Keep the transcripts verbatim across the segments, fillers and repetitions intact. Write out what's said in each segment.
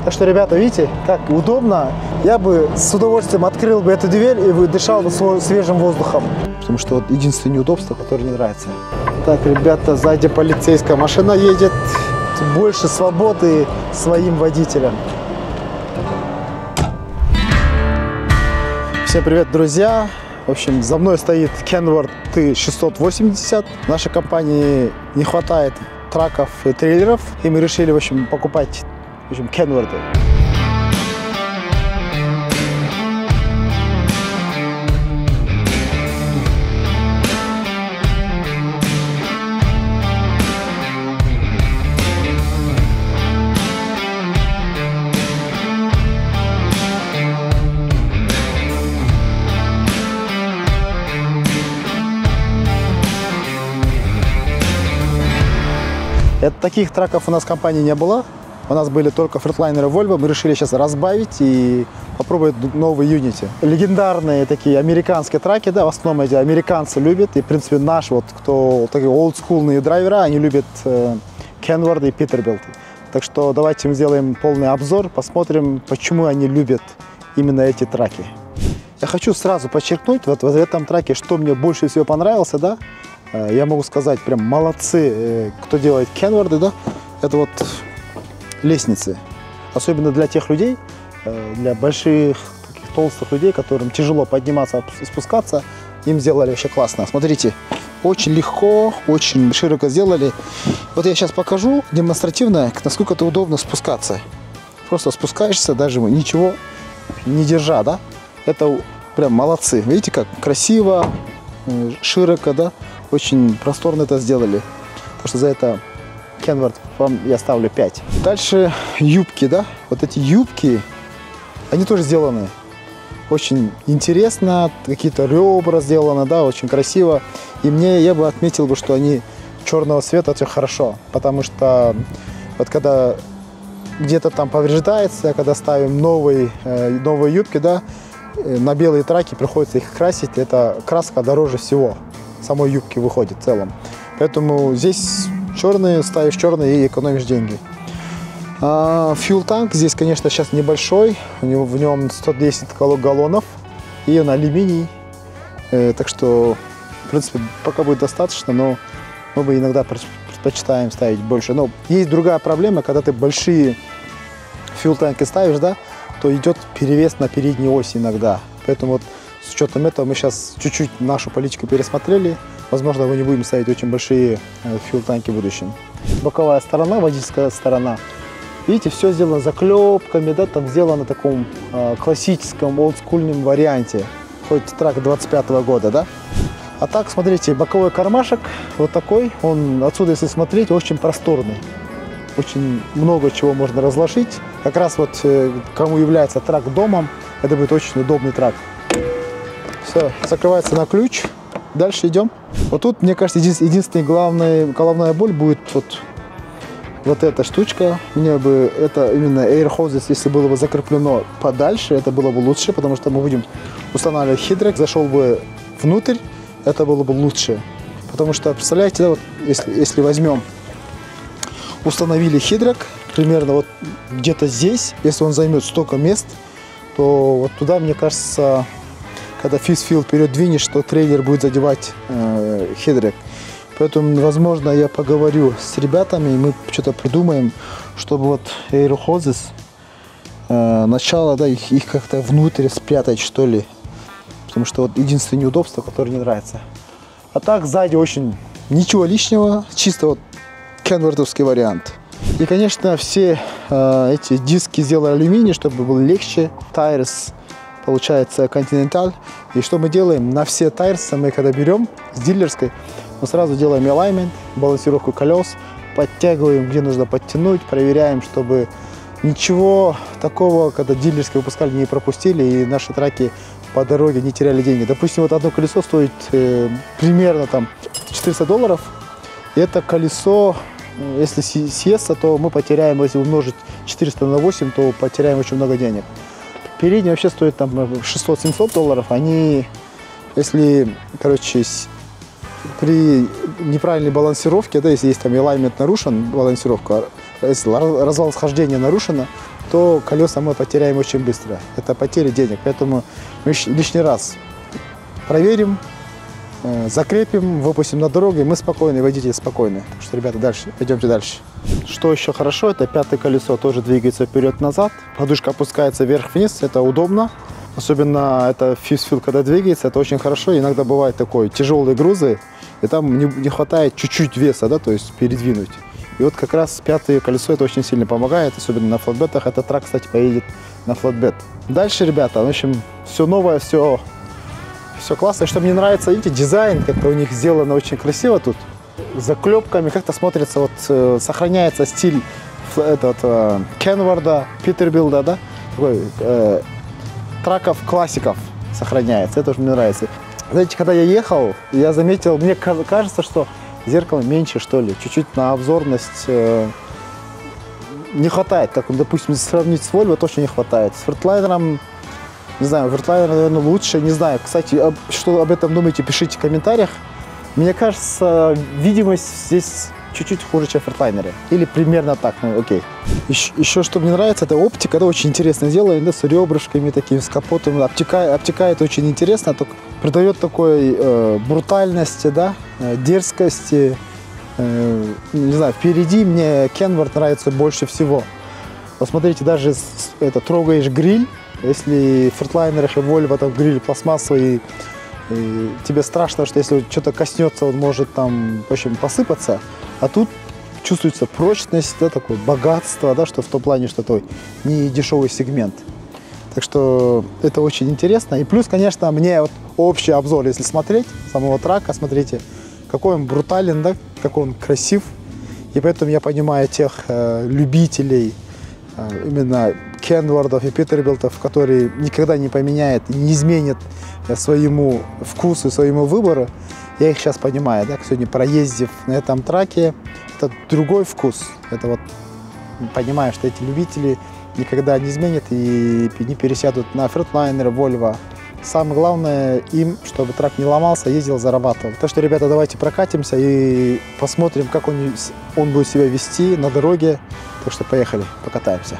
Так что, ребята, видите, как удобно. Я бы с удовольствием открыл бы эту дверь и дышал бы свежим воздухом. Потому что вот единственное неудобство, которое не нравится. Так, ребята, сзади полицейская машина едет. Больше свободы своим водителям. Всем привет, друзья! В общем, за мной стоит Kenworth T шестьсот восемьдесят. В нашей компании не хватает траков и трейлеров, и мы решили, в общем, покупать, в общем, Kenworth. Это, таких траков у нас в компании не было. У нас были только фредлайнеры Volvo. Мы решили сейчас разбавить и попробовать новые Unity. Легендарные такие американские траки, да, в основном эти американцы любят. И, в принципе, наш, вот, кто такие олдскульные драйвера, они любят э, Kenworth и Peterbilt. Так что давайте мы сделаем полный обзор, посмотрим, почему они любят именно эти траки. Я хочу сразу подчеркнуть, вот, вот в этом траке, что мне больше всего понравилось, да, я могу сказать, прям молодцы, кто делает Kenworth, да, это вот лестницы. Особенно для тех людей, для больших, таких толстых людей, которым тяжело подниматься и спускаться, им сделали вообще классно. Смотрите, очень легко, очень широко сделали. Вот я сейчас покажу демонстративно, насколько это удобно спускаться. Просто спускаешься, даже ничего не держа, да. Это прям молодцы. Видите, как красиво, широко, да. Очень просторно это сделали. Так что за это Kenworth вам я ставлю пять. Дальше юбки, да. Вот эти юбки, они тоже сделаны очень интересно. Какие-то ребра сделаны, да, очень красиво. И мне, я бы отметил бы, что они черного цвета, это хорошо. Потому что вот когда где-то там повреждается, когда ставим новые, новые юбки, да, на белые траки приходится их красить. Это краска дороже всего. Самой юбки выходит в целом. Поэтому здесь черные, ставишь черные и экономишь деньги. Fuel танк здесь, конечно, сейчас небольшой. У него, в нем сто десять галлонов. И он алюминий. Э, так что, в принципе, пока будет достаточно, но мы бы иногда предпочитаем ставить больше. Но есть другая проблема, когда ты большие fuel танки ставишь, да, то идет перевес на передней оси иногда. Поэтому вот с учетом этого мы сейчас чуть-чуть нашу политику пересмотрели. Возможно, мы не будем ставить очень большие фьюл-танки в будущем. Боковая сторона, водительская сторона. Видите, все сделано заклепками, да, там сделано в таком э, классическом, олдскульном варианте. Хоть трак двадцать пятого года, да. А так, смотрите, боковой кармашек вот такой. Он отсюда, если смотреть, очень просторный. Очень много чего можно разложить. Как раз вот э, кому является трак домом, это будет очень удобный трак. Все, закрывается на ключ. Дальше идем. Вот тут, мне кажется, единственная главная головная боль будет вот, вот эта штучка. Мне бы это именно Air Hoses, если было бы закреплено подальше, это было бы лучше, потому что мы будем устанавливать хидрек, зашел бы внутрь, это было бы лучше. Потому что, представляете, да, вот если, если возьмем, установили хидрек, примерно вот где-то здесь, если он займет столько мест, то вот туда, мне кажется, когда физфил вперед двинешь, то трейлер будет задевать э, хидрек. Поэтому, возможно, я поговорю с ребятами, и мы что-то придумаем, чтобы вот Air Hoses э, начало, да, их, их как-то внутрь спрятать, что ли. Потому что вот единственное неудобство, которое не нравится. А так, сзади очень ничего лишнего, чисто вот кенвортовский вариант. И, конечно, все э, эти диски сделали алюминий, чтобы было легче. Tires, получается, Continental. И что мы делаем? На все тайрсы мы, когда берем с дилерской, мы сразу делаем alignment, балансировку колес, подтягиваем, где нужно подтянуть, проверяем, чтобы ничего такого, когда дилерские выпускали, не пропустили, и наши траки по дороге не теряли деньги. Допустим, вот одно колесо стоит э, примерно там четыреста долларов. И это колесо, если съестся, то мы потеряем, если умножить четыреста на восемь, то потеряем очень много денег. Передние вообще стоят там шестьсот-семьсот долларов. Они, если, короче, при неправильной балансировке, да, если есть там alignment нарушен, балансировка, если развал схождения нарушена, то колеса мы потеряем очень быстро. Это потеря денег. Поэтому мы лишний раз проверим, закрепим, выпустим на дорогу, и мы спокойны, водители спокойны. Так что, ребята, дальше, пойдемте дальше. Что еще хорошо, это пятое колесо тоже двигается вперед-назад. Подушка опускается вверх-вниз, это удобно. Особенно это фифth wheel, когда двигается, это очень хорошо. Иногда бывает такое, тяжелые грузы, и там не, не хватает чуть-чуть веса, да, то есть передвинуть. И вот как раз пятое колесо это очень сильно помогает, особенно на флатбетах. Этот трак, кстати, поедет на флатбет. Дальше, ребята, в общем, все новое, все, все классно. Что мне нравится, видите, дизайн, как-то у них сделано очень красиво тут. С заклепками, как-то смотрится, вот э, сохраняется стиль этот, э, Kenworth, Peterbilt, да, такой, э, траков классиков сохраняется, это уже мне нравится. Знаете, когда я ехал, я заметил, мне кажется, что зеркало меньше, что ли, чуть-чуть на обзорность э, не хватает, как, допустим, сравнить с Volvo, точно не хватает. С Freightliner, не знаю, Freightliner, наверное, лучше, не знаю. Кстати, об, что об этом думаете, пишите в комментариях. Мне кажется, видимость здесь чуть-чуть хуже, чем в Freightliner. Или примерно так, ну окей. Еще, еще что мне нравится, это оптика, это очень интересно сделано, да, с ребрышками такими, с капотом, обтекает, обтекает очень интересно, только придает такой э, брутальности, да, э, дерзкости. Э, не знаю, впереди мне Kenworth нравится больше всего. Посмотрите, даже с, это, трогаешь гриль, если в Freightliner и Volvo там гриль пластмассовый, и тебе страшно, что если что-то коснется, он может там, в общем, посыпаться, а тут чувствуется прочность, да, такое богатство, да, что в том плане, что это не дешевый сегмент. Так что это очень интересно. И плюс, конечно, мне вот общий обзор, если смотреть самого трака, смотрите, какой он брутален, да, какой он красив. И поэтому я понимаю тех э, любителей э, именно Kenworth и Peterbilt, которые никогда не поменяют, не изменят своему вкусу, своему выбору. Я их сейчас понимаю, да, сегодня проездив на этом траке, это другой вкус. Это вот понимаю, что эти любители никогда не изменят и не пересядут на Freightliner, Volvo. Самое главное им, чтобы трак не ломался, ездил, зарабатывал. Так что, ребята, давайте прокатимся и посмотрим, как он, он будет себя вести на дороге. Так что поехали, покатаемся.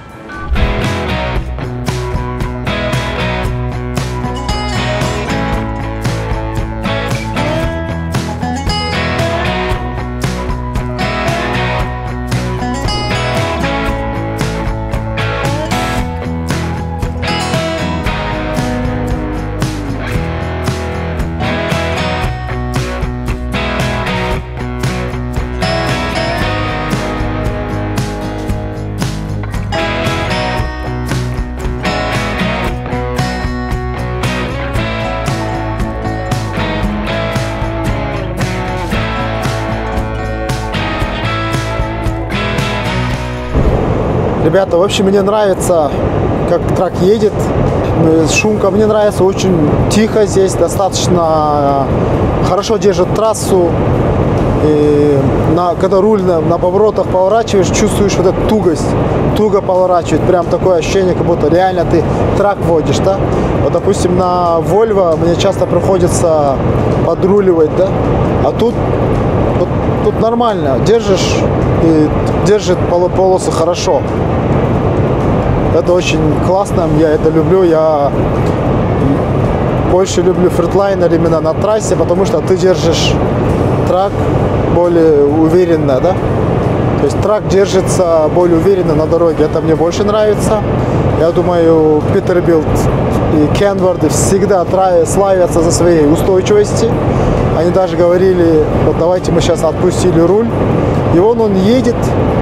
Ребята, в общем, мне нравится, как трак едет. Шумка мне нравится, очень тихо здесь, достаточно хорошо держит трассу. И на, когда руль на, на поворотах поворачиваешь, чувствуешь вот эту тугость, туго поворачивает. Прям такое ощущение, как будто реально ты трак водишь, да. Вот, допустим, на Volvo мне часто приходится подруливать, да. А тут, вот, тут нормально, держишь и держит полосу хорошо. Это очень классно, я это люблю. Я больше люблю Freightliner именно на трассе, потому что ты держишь трак более уверенно, да? То есть трак держится более уверенно на дороге. Это мне больше нравится. Я думаю, Peterbilt и Kenworth всегда славятся за своей устойчивости. Они даже говорили, вот давайте мы сейчас отпустили руль. И вон он едет.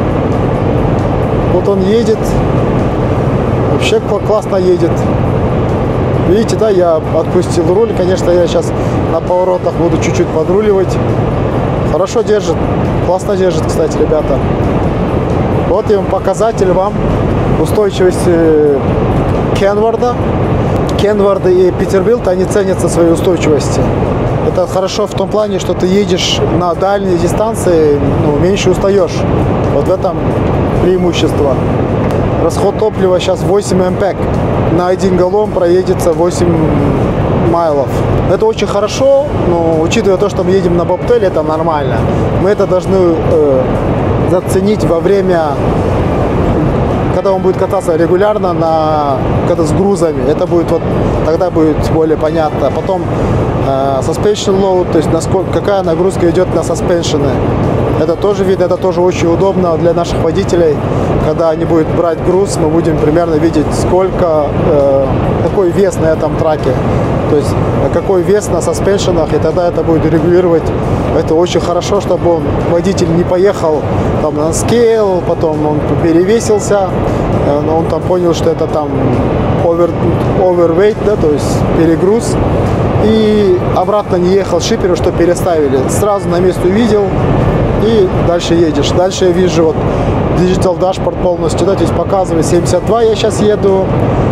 Вот он едет. Вообще классно едет. Видите, да, я отпустил руль. Конечно, я сейчас на поворотах буду чуть-чуть подруливать. Хорошо держит. Классно держит, кстати, ребята. Вот им показатель вам устойчивости Kenworth. Kenworth и Peterbilt, они ценятся своей устойчивости. Это хорошо в том плане, что ты едешь на дальние дистанции, ну, меньше устаешь. Вот в этом преимущество. Расход топлива сейчас восемь мпек. На один галлон проедется восемь майлов. Это очень хорошо, но учитывая то, что мы едем на бобтейле, это нормально. Мы это должны э, заценить во время, когда когда он будет кататься регулярно, на, когда с грузами, это будет вот, тогда будет более понятно. Потом э, suspension load, то есть насколько, какая нагрузка идет на suspension. Это тоже видно, это тоже очень удобно для наших водителей. Когда они будут брать груз, мы будем примерно видеть, сколько, э, какой вес на этом траке. То есть какой вес на саспеншенах, и тогда это будет регулировать. Это очень хорошо, чтобы он, водитель не поехал там на скейл, потом он перевесился, но он там понял, что это там over, overweight, да, то есть перегруз. И обратно не ехал шиперу, что переставили. Сразу на месте увидел и дальше едешь. Дальше я вижу вот Digital Dashboard полностью, да, то есть показывает семьдесят два, я сейчас еду,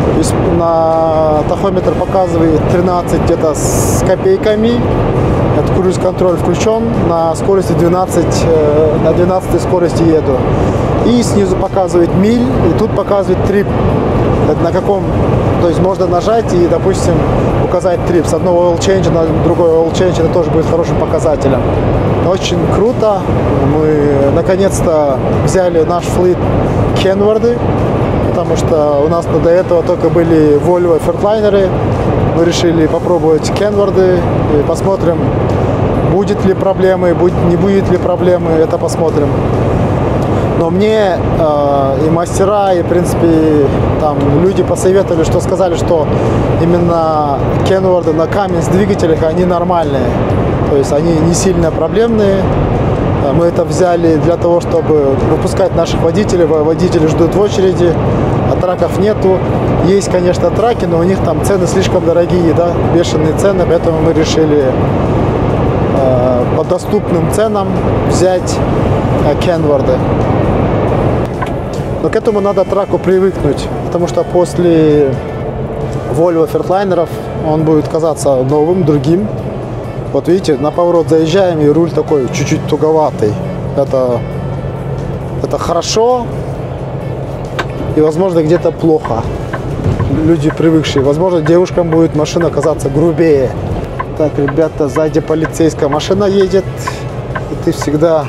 на тахометр показывает тринадцать где-то с копейками, это круиз-контроль включен, на скорости двенадцать, на двенадцатой скорости еду. И снизу показывает миль, и тут показывает трип, это на каком, то есть можно нажать и, допустим, указать трип с одного oil change на другой oil change, это тоже будет хорошим показателем. Очень круто. Мы наконец-то взяли наш флит Kenworth, потому что у нас до этого только были Volvo Freightliner. Мы решили попробовать Kenworth и посмотрим, будет ли проблемы, не будет ли проблемы, это посмотрим. Но мне э, и мастера, и в принципе там люди посоветовали, что сказали, что именно Kenworth на Cummins двигателях они нормальные. То есть они не сильно проблемные. Мы это взяли для того, чтобы выпускать наших водителей. Водители ждут в очереди, а траков нету. Есть, конечно, траки, но у них там цены слишком дорогие, да, бешеные цены. Поэтому мы решили э, по доступным ценам взять э, Kenworth. Но к этому надо траку привыкнуть, потому что после Volvo Freightliner он будет казаться новым, другим. Вот видите, на поворот заезжаем, и руль такой чуть-чуть туговатый. Это, это хорошо и, возможно, где-то плохо. Люди привыкшие. Возможно, девушкам будет машина казаться грубее. Так, ребята, сзади полицейская машина едет. И ты всегда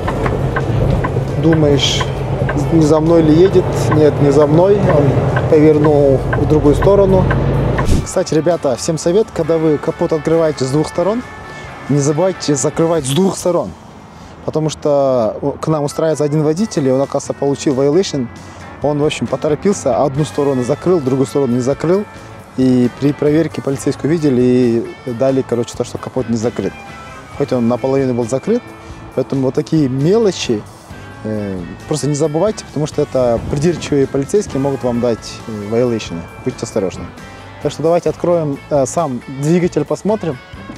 думаешь, не за мной ли едет. Нет, не за мной. Он повернул в другую сторону. Кстати, ребята, всем совет, когда вы капот открываете с двух сторон, не забывайте закрывать с двух сторон. Потому что к нам устраивается один водитель, и он, оказывается, получил violation. Он, в общем, поторопился, одну сторону закрыл, другую сторону не закрыл. И при проверке полицейскую видели и дали, короче, то, что капот не закрыт. Хоть он наполовину был закрыт. Поэтому вот такие мелочи э, просто не забывайте, потому что это придирчивые полицейские могут вам дать violation. Будьте осторожны. Так что давайте откроем э, сам двигатель, посмотрим.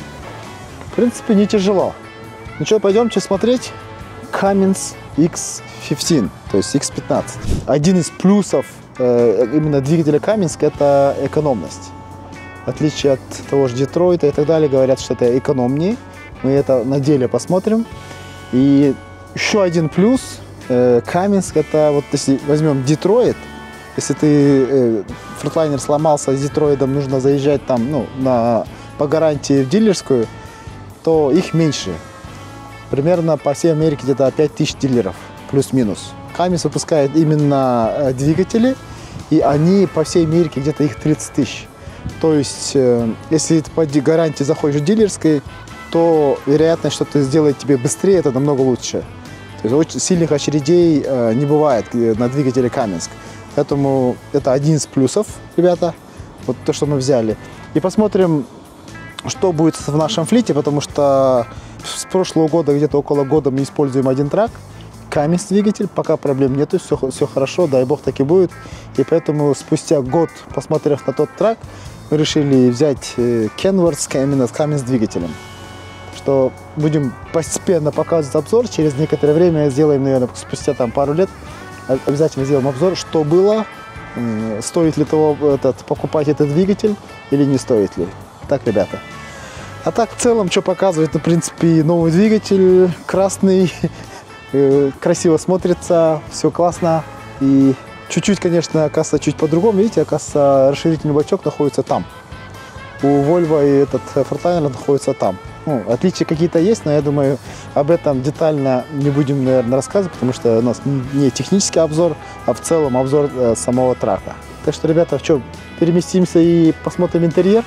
В принципе, не тяжело. Ну что, пойдемте смотреть. Cummins икс пятнадцать, то есть икс пятнадцать. Один из плюсов э, именно двигателя Cummins – это экономность. В отличие от того же Детройта и так далее, говорят, что это экономнее. Мы это на деле посмотрим. И еще один плюс э, Cummins – это вот если возьмем Детройт, если ты э, Freightliner сломался с Детройтом, нужно заезжать там, ну, на, по гарантии в дилерскую, то их меньше. Примерно по всей Америке где-то пять тысяч дилеров, плюс-минус. Cummins выпускает именно э, двигатели, и они по всей Америке где-то их тридцать тысяч. То есть, э, если ты по гарантии заходишь в дилерской, то вероятность, что ты сделает тебе быстрее, это намного лучше. То есть, очень сильных очередей э, не бывает на двигателе Cummins. Поэтому это один из плюсов, ребята, вот то, что мы взяли. И посмотрим, что будет в нашем флите, потому что с прошлого года, где-то около года мы используем один трак, Cummins двигатель, пока проблем нету, все, все хорошо, дай бог так и будет. И поэтому спустя год, посмотрев на тот трак, мы решили взять Kenworth именно с Cummins двигателем. Что будем постепенно показывать обзор, через некоторое время сделаем, наверное, спустя там пару лет, обязательно сделаем обзор, что было, стоит ли того этот, покупать этот двигатель или не стоит ли. Так, ребята. А так, в целом, что показывает, ну, в принципе, новый двигатель, красный, красиво смотрится, все классно. И чуть-чуть, конечно, оказывается, чуть по-другому. Видите, оказывается, расширительный бачок находится там. У Volvo и этот Freightliner находится там. Ну, отличия какие-то есть, но я думаю, об этом детально не будем, наверное, рассказывать, потому что у нас не технический обзор, а в целом обзор э, самого трака. Так что, ребята, что, переместимся и посмотрим интерьер.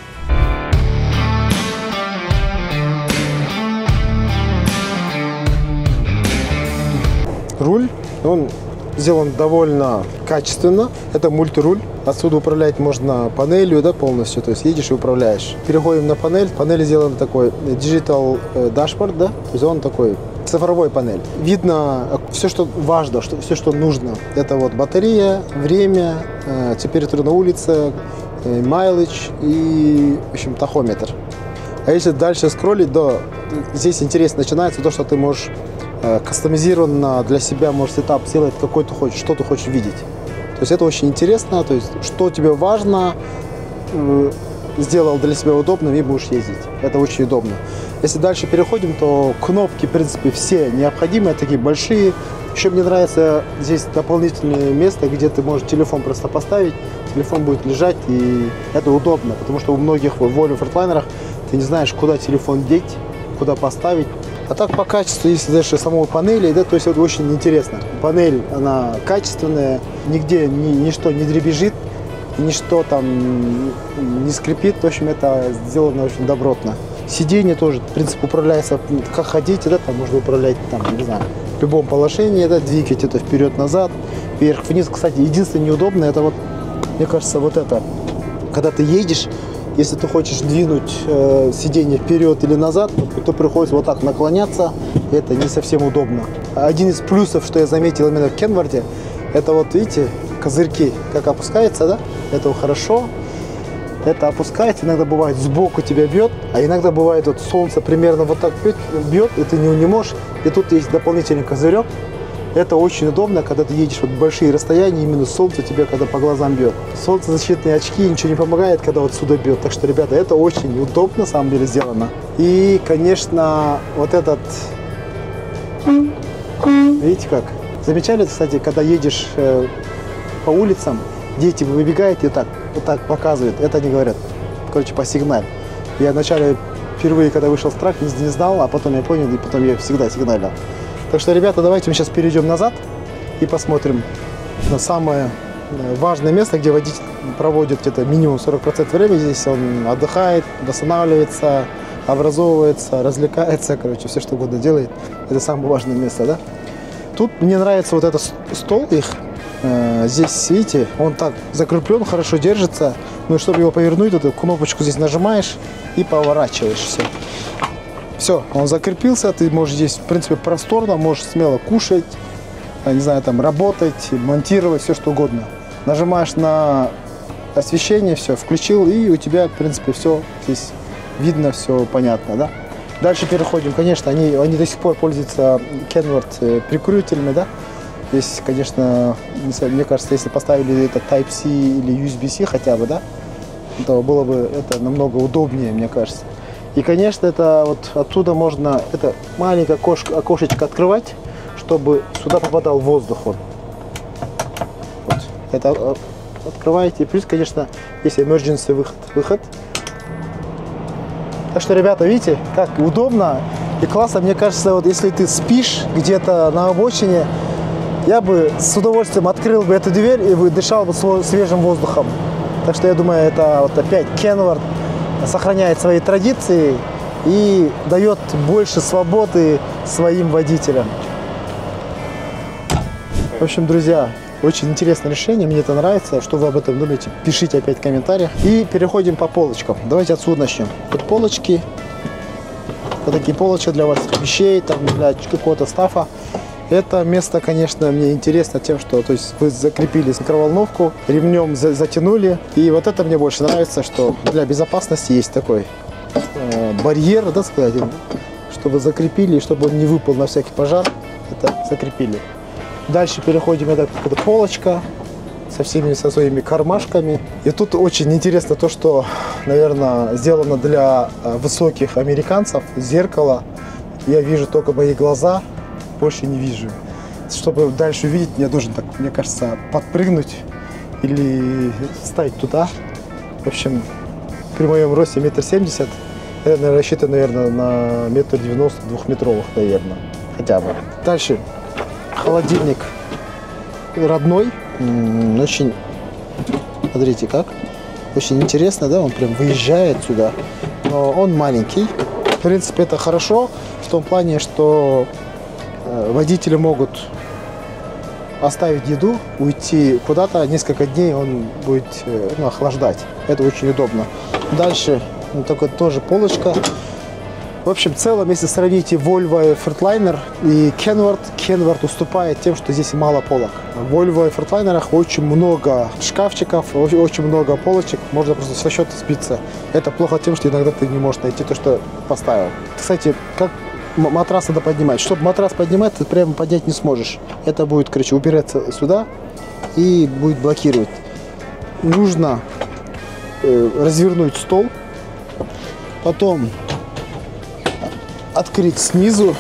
Руль, он сделан довольно качественно. Это мультируль. Отсюда управлять можно панелью, да, полностью. То есть едешь и управляешь. Переходим на панель. Панель сделан такой digital dashboard, да. То есть он такой цифровой панель. Видно все, что важно, что, все, что нужно. Это вот батарея, время, температура на улице, mileage и, в общем, тахометр. А если дальше скроллить, то здесь интересно начинается то, что ты можешь кастомизированно для себя можешь этап сделать, какой ты хочешь, что ты хочешь видеть. То есть это очень интересно, то есть что тебе важно, сделал для себя удобным и будешь ездить. Это очень удобно. Если дальше переходим, то кнопки, в принципе, все необходимые, такие большие. Еще мне нравится здесь дополнительное место, где ты можешь телефон просто поставить, телефон будет лежать, и это удобно, потому что у многих в Volvo Freightliner ты не знаешь, куда телефон деть, куда поставить. А так по качеству, если дальше самой панели, да, то есть это очень интересно. Панель, она качественная, нигде ни, ничто не дребезжит, ничто там не скрипит. В общем, это сделано очень добротно. Сиденье тоже, в принципе, управляется как хотите, да, там можно управлять, там, не знаю, в любом положении, да, двигать это вперед-назад, вверх-вниз. Кстати, единственное неудобное, это вот, мне кажется, вот это, когда ты едешь, если ты хочешь двинуть э, сиденье вперед или назад, то, то приходится вот так наклоняться, и это не совсем удобно. Один из плюсов, что я заметил именно в Kenworth, это вот, видите, козырьки, как опускается, да, это хорошо, это опускается, иногда бывает сбоку тебя бьет, а иногда бывает вот солнце примерно вот так бьет, бьет и ты не, не можешь, и тут есть дополнительный козырек. Это очень удобно, когда ты едешь вот большие расстояния, именно солнце тебе, когда по глазам бьет. Солнцезащитные очки ничего не помогает, когда вот сюда бьет. Так что, ребята, это очень удобно, на самом деле, сделано. И, конечно, вот этот... Видите как? Замечали, кстати, когда едешь э, по улицам, дети выбегают и так, вот так показывают. Это они говорят, короче, по сигналу. Я вначале, впервые, когда вышел в трак, не, не знал, а потом я понял, и потом я всегда сигналил. Так что, ребята, давайте мы сейчас перейдем назад и посмотрим на самое важное место, где водитель проводит где-то минимум сорок процентов времени. Здесь он отдыхает, восстанавливается, образовывается, развлекается, короче, все что угодно делает. Это самое важное место, да? Тут мне нравится вот этот стол их. Здесь, видите, он так закреплен, хорошо держится. Ну и чтобы его повернуть, эту кнопочку здесь нажимаешь и поворачиваешь. Все. Все, он закрепился, ты можешь здесь, в принципе, просторно, можешь смело кушать, не знаю, там, работать, монтировать, все что угодно. Нажимаешь на освещение, все, включил, и у тебя, в принципе, все здесь видно, все понятно, да. Дальше переходим, конечно, они, они до сих пор пользуются Kenworth прикурителями, да. Здесь, конечно, мне кажется, если поставили это Type-C или ю эс би-C хотя бы, да, то было бы это намного удобнее, мне кажется. И, конечно, это вот оттуда можно это маленькое окошко, окошечко открывать, чтобы сюда попадал воздух. Вот. Вот. Это открываете. Плюс, конечно, есть emergency выход. выход. Так что, ребята, видите, как удобно и классно. Мне кажется, вот если ты спишь где-то на обочине, я бы с удовольствием открыл бы эту дверь и дышал бы свежим воздухом. Так что я думаю, это вот опять Kenworth сохраняет свои традиции и дает больше свободы своим водителям. В общем, друзья, очень интересное решение, мне это нравится. Что вы об этом думаете, пишите опять в комментариях. И переходим по полочкам. Давайте отсюда начнем. Тут полочки. Вот такие полочки для ваших вещей, там, для какого-то стафа. Это место, конечно, мне интересно тем, что то есть вы закрепили микроволновку, ремнем за затянули. И вот это мне больше нравится, что для безопасности есть такой э, барьер, да, сказать, чтобы закрепили, чтобы он не выпал на всякий пожар. Это закрепили. Дальше переходим, это какая-то полочка со всеми со своими кармашками. И тут очень интересно то, что, наверное, сделано для высоких американцев. Зеркало. Я вижу только мои глаза. Больше не вижу. Чтобы дальше увидеть, я должен, так, мне кажется, подпрыгнуть или встать туда. В общем, при моем росте метр семьдесят, Это рассчитано, наверное, на метр девяносто двухметровых, наверное, хотя бы. Дальше. Холодильник родной. М-м, очень, смотрите как. Очень интересно, да, он прям выезжает сюда. Но он маленький. В принципе, это хорошо в том плане, что э, водители могут оставить еду, уйти куда-то, несколько дней он будет э, ну, охлаждать. Это очень удобно. Дальше, ну, такой тоже полочка. В общем, в целом, если сравните Volvo Freightliner и Kenworth, Kenworth уступает тем, что здесь мало полок. В Volvo и Freightliner очень много шкафчиков, очень много полочек, можно просто со счета сбиться. Это плохо тем, что иногда ты не можешь найти то, что поставил. Кстати, как матрас надо поднимать? Чтобы матрас поднимать, ты прямо поднять не сможешь. Это будет, короче, упираться сюда и будет блокировать. Нужно э, развернуть стол, потом открыть снизу,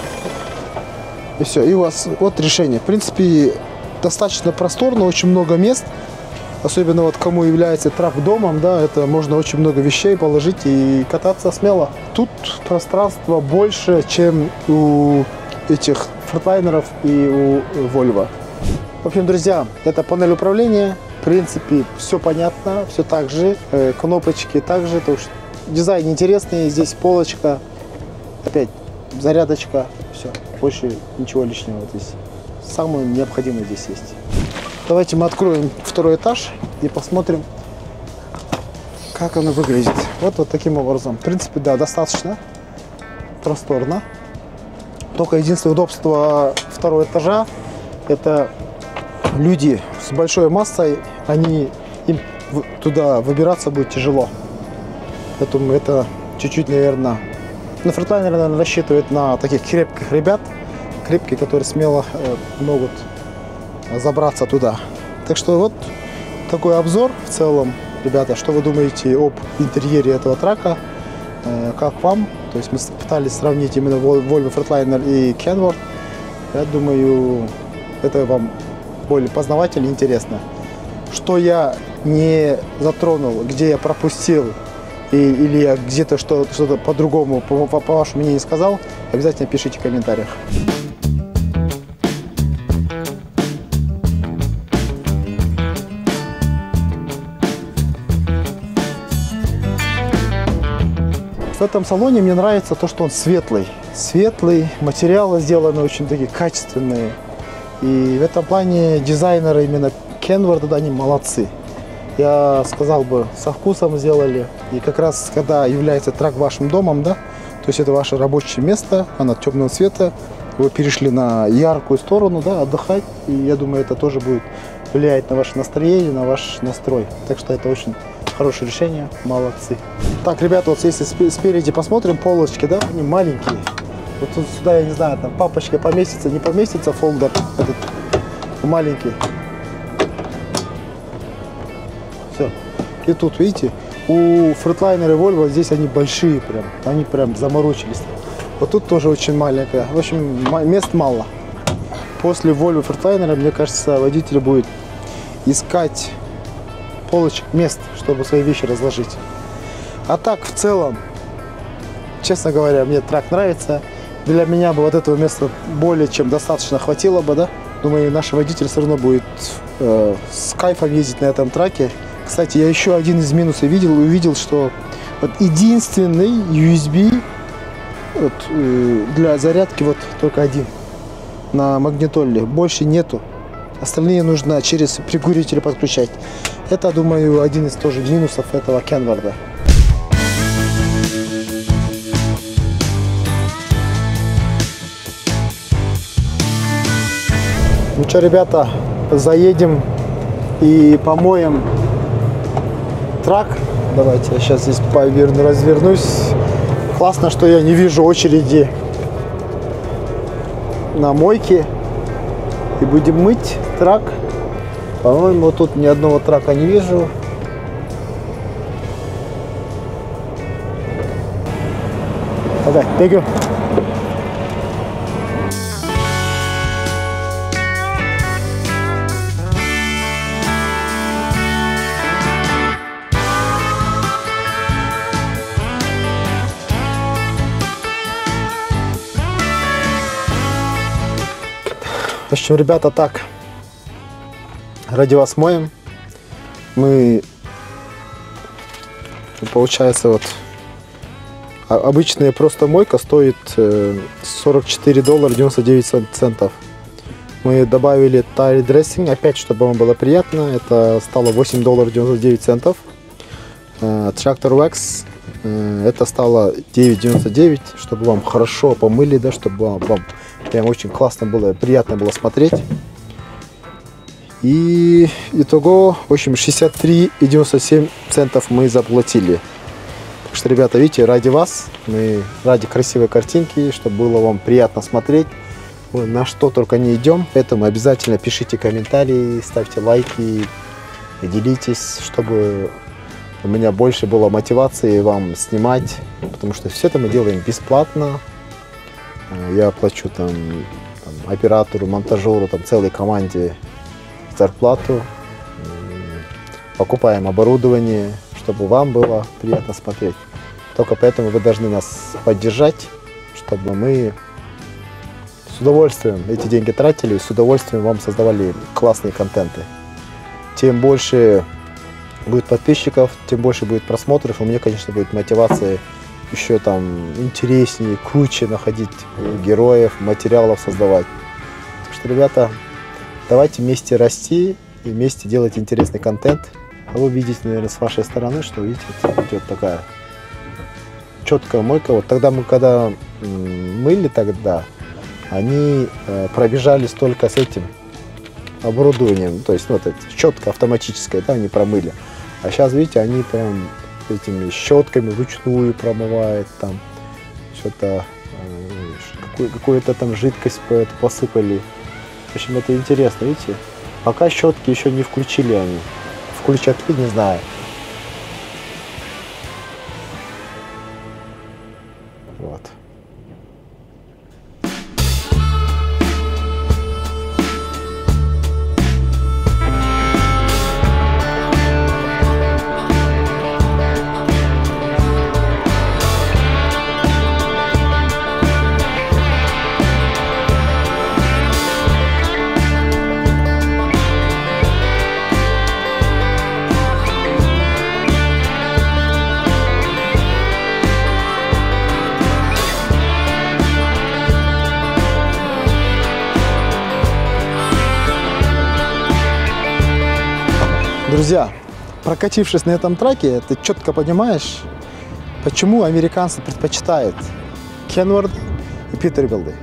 и все, и у вас вот решение. В принципе, достаточно просторно, очень много мест, особенно вот кому является трак домом, да, это можно очень много вещей положить и кататься смело. Тут пространство больше, чем у этих фортлайнеров и у Volvo. В общем, друзья, это панель управления, в принципе, все понятно, все так же, э, кнопочки также, то есть дизайн интересный, здесь полочка, опять зарядочка, все, больше ничего лишнего здесь. Самое необходимое здесь есть. Давайте мы откроем второй этаж и посмотрим, как оно выглядит. Вот вот таким образом. В принципе, да, достаточно просторно. Только единственное удобство второго этажа — это люди с большой массой, они, им туда выбираться будет тяжело. Поэтому это чуть-чуть, наверное... Но Freightliner, наверное, рассчитывает на таких крепких ребят, крепкие, которые смело э, могут забраться туда. Так что вот такой обзор в целом, ребята, что вы думаете об интерьере этого трака, э, как вам? То есть мы пытались сравнить именно Volvo Freightliner и Kenworth. Я думаю, это вам более познавательно и интересно. Что я не затронул, где я пропустил, И, или я где-то что-то что по-другому, по, по, по вашему мнению сказал, обязательно пишите в комментариях. В этом салоне мне нравится то, что он светлый. Светлый, материалы сделаны очень такие качественные. И в этом плане дизайнеры именно Kenworth, да, они молодцы. Я сказал бы, со вкусом сделали. И как раз, когда является трак вашим домом, да, то есть это ваше рабочее место, оно темного цвета, вы перешли на яркую сторону, да, отдыхать. И я думаю, это тоже будет влиять на ваше настроение, на ваш настрой. Так что это очень хорошее решение, молодцы. Так, ребята, вот если спереди посмотрим, полочки, да, они маленькие. Вот тут сюда, я не знаю, там папочка поместится, не поместится фолдер этот маленький. Все. И тут, видите, у Freightliner и Volvo здесь они большие прям. Они прям заморочились. Вот тут тоже очень маленькая. В общем, мест мало. После Volvo Freightliner, мне кажется, водитель будет искать полочек, мест, чтобы свои вещи разложить. А так, в целом, честно говоря, мне трак нравится. Для меня бы вот этого места более чем достаточно хватило бы, да. Думаю, наш водитель все равно будет э, с кайфом ездить на этом траке. Кстати, я еще один из минусов видел, увидел, что вот единственный ю эс би вот, э, для зарядки вот только один на магнитоле, больше нету. Остальные нужно через прикуритель подключать. Это, думаю, один из тоже минусов этого Kenworth. Ну что, ребята, заедем и помоем трак. Давайте я сейчас здесь поверну, развернусь. Классно, что я не вижу очереди на мойке. И будем мыть трак. По-моему, тут ни одного трака не вижу. Давай, бегу. общем, ребята, так, ради вас моем. Мы, получается, вот, обычная просто мойка стоит сорок четыре доллара девяносто девять центов. Мы добавили тайр дрессинг, опять, чтобы вам было приятно, это стало восемь долларов девяносто девять центов. Трактор Wax, это стало девять девяносто девять, чтобы вам хорошо помыли, да, чтобы вам, вам прям очень классно было, приятно было смотреть. И итого, в общем, шестьдесят три девяносто семь центов мы заплатили. Так что, ребята, видите, ради вас, мы ради красивой картинки, чтобы было вам приятно смотреть, мы на что только не идем. Поэтому обязательно пишите комментарии, ставьте лайки, делитесь, чтобы у меня больше было мотивации вам снимать, потому что все это мы делаем бесплатно. Я плачу там, там оператору, монтажеру, там целой команде зарплату, покупаем оборудование, чтобы вам было приятно смотреть. Только поэтому вы должны нас поддержать, чтобы мы с удовольствием эти деньги тратили и с удовольствием вам создавали классные контенты. Тем больше будет подписчиков, тем больше будет просмотров, у меня, конечно, будет мотивация еще там интереснее, круче находить героев, материалов создавать. Так что, ребята, давайте вместе расти и вместе делать интересный контент. А вы видите, наверное, с вашей стороны, что, видите, идет такая четкая мойка. Вот тогда мы, когда мыли тогда, они э, пробежались только с этим оборудованием, то есть, ну, вот это щетка автоматическая, да, они промыли. А сейчас, видите, они прям этими щетками вручную промывают, там что-то, э, какую-то там жидкость посыпали. В общем, это интересно, видите? Пока щетки еще не включили они. Включат ли, не знаю. Вот. Друзья, прокатившись на этом траке, ты четко понимаешь, почему американцы предпочитают Kenworth и Peterbilt.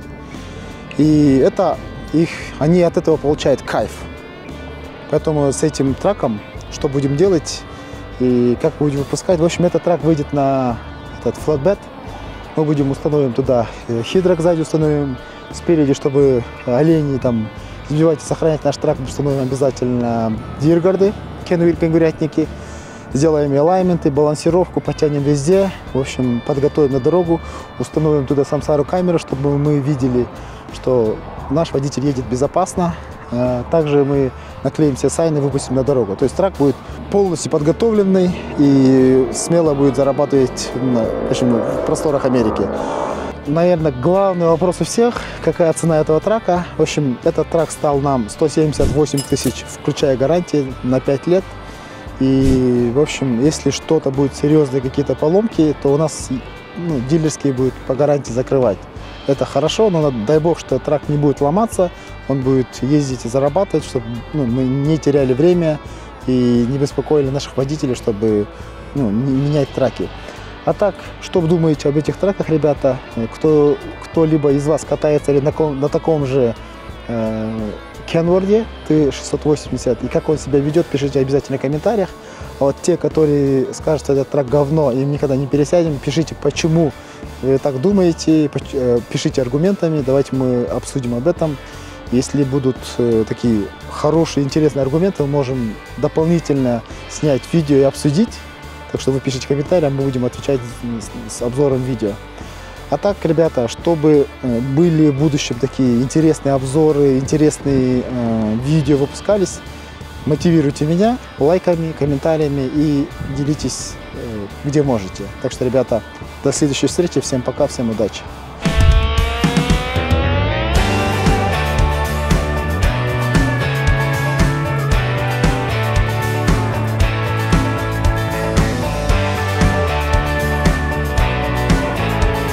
И это их, они от этого получают кайф. Поэтому с этим траком, что будем делать и как будем выпускать, в общем, этот трак выйдет на этот flatbed. Мы будем установим туда хидрок сзади, установим спереди, чтобы олени там сбивать и сохранять наш трак, установим обязательно диргарды, кенгурятники, сделаем алайменты, балансировку, потянем везде, в общем, подготовим на дорогу, установим туда самсару камеру, чтобы мы видели, что наш водитель едет безопасно. Также мы наклеим все сайны, выпустим на дорогу. То есть трак будет полностью подготовленный и смело будет зарабатывать в, общем, в просторах Америки. Наверное, главный вопрос у всех, какая цена этого трака. В общем, этот трак стал нам сто семьдесят восемь тысяч, включая гарантии на пять лет. И, в общем, если что-то будет серьезные какие-то поломки, то у нас, ну, дилерские будут по гарантии закрывать. Это хорошо, но дай бог, что трак не будет ломаться, он будет ездить и зарабатывать, чтобы, ну, мы не теряли время и не беспокоили наших водителей, чтобы, ну, не менять траки. А так, что вы думаете об этих траках, ребята? Кто, кто-либо из вас катается или на, на таком же э, Kenworth Т шестьсот восемьдесят, и как он себя ведет, пишите обязательно в комментариях. А вот те, которые скажут, что этот трак говно, и никогда не пересядем, пишите, почему вы так думаете, пишите аргументами, давайте мы обсудим об этом. Если будут э, такие хорошие, интересные аргументы, мы можем дополнительно снять видео и обсудить. Так что вы пишите комментарии, а мы будем отвечать с, с обзором видео. А так, ребята, чтобы были в будущем такие интересные обзоры, интересные э, видео выпускались, мотивируйте меня лайками, комментариями и делитесь, э, где можете. Так что, ребята, до следующей встречи. Всем пока, всем удачи.